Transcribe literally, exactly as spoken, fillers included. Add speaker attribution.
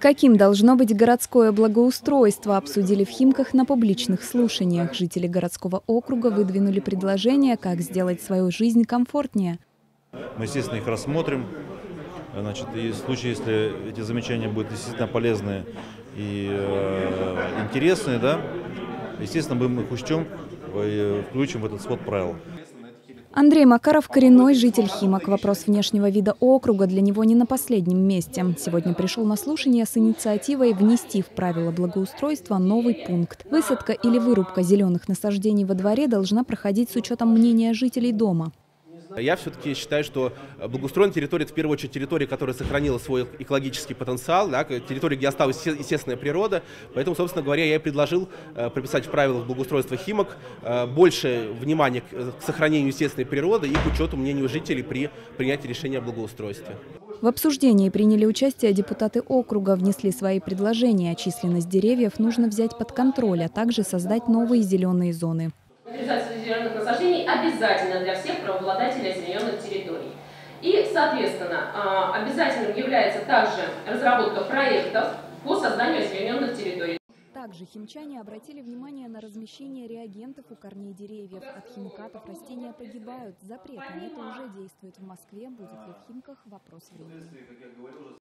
Speaker 1: Каким должно быть городское благоустройство, обсудили в Химках на публичных слушаниях. Жители городского округа выдвинули предложение, как сделать свою жизнь комфортнее.
Speaker 2: Мы, естественно, их рассмотрим. Значит, и в случае, если эти замечания будут действительно полезные и э, интересные, да, естественно, мы их учтем и включим в этот свод правил.
Speaker 1: Андрей Макаров – коренной житель Химок. Вопрос внешнего вида округа для него не на последнем месте. Сегодня пришел на слушание с инициативой внести в правила благоустройства новый пункт. Высадка или вырубка зеленых насаждений во дворе должна проходить с учетом мнения жителей дома.
Speaker 3: Я все-таки считаю, что благоустроенная территория – это в первую очередь территория, которая сохранила свой экологический потенциал, да, территория, где осталась естественная природа. Поэтому, собственно говоря, я и предложил э, прописать в правилах благоустройства Химок э, больше внимания к сохранению естественной природы и к учету мнению жителей при принятии решения о благоустройстве.
Speaker 1: В обсуждении приняли участие депутаты округа, внесли свои предложения. Численность деревьев нужно взять под контроль, а также создать новые зеленые зоны.
Speaker 4: Реализация зеленых насаждений обязательно для всех правообладателей озелененных территорий. И, соответственно, обязательным является также разработка проектов по созданию озелененных территорий.
Speaker 1: Также химчане обратили внимание на размещение реагентов у корней деревьев. От химикатов растения погибают. Запрет на это уже действует в Москве. Будет ли в Химках — вопрос времени.